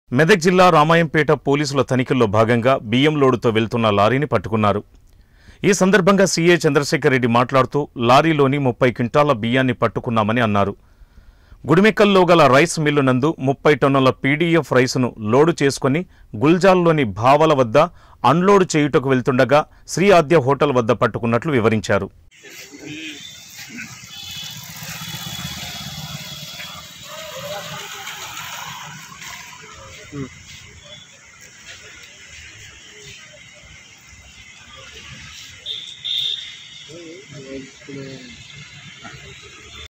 మెదక్ జిల్లా రామాయంపేట పోలీసుల తనిఖీల్లో భాగంగా బియ్యం లోడుతో వెళ్తున్న లారీని పట్టుకున్నారు. ఈ సందర్భంగా సీఐ చంద్రశేఖర్ రెడ్డి మాట్లాడుతూ లారీలోని 30 క్వింటాల బియ్యాన్ని పట్టుకున్నామని అన్నారు. గుడిమెక్కల్లో గల రైస్ మిల్లు నందు 30 టన్నుల పీడీఎఫ్ రైసును లోడు చేసుకుని గుల్జాల్లోని భావల వద్ద అన్లోడ్ చేయుటకు వెళ్తుండగా శ్రీ ఆద్య హోటల్ వద్ద పట్టుకున్నట్లు వివరించారు.